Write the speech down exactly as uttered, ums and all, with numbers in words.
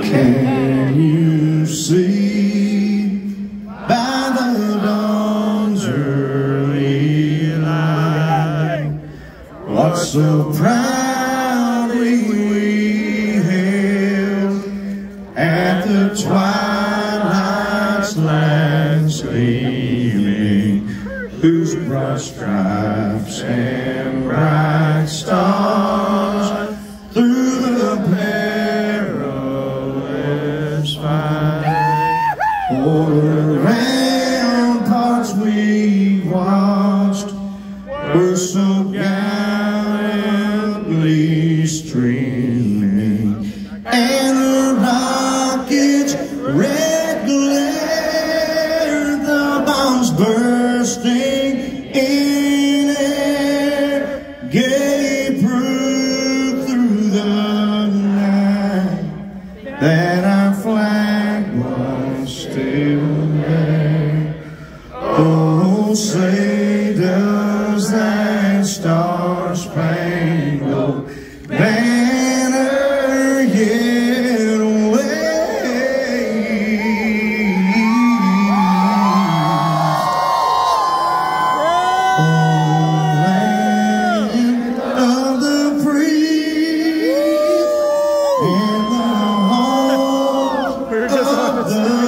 Can you see by the dawn's early light what so proudly we hailed at the twilight's last gleaming, whose broad stripes and bright stars through the perilous fight o'er the ramparts we watched were so gallantly streaming, and the rockets' red glare, the bombs bursting in air, gave proof through the night that our flag was still there. Oh, say does that star-spangled banner yet wave o'er the land of the free and the home of the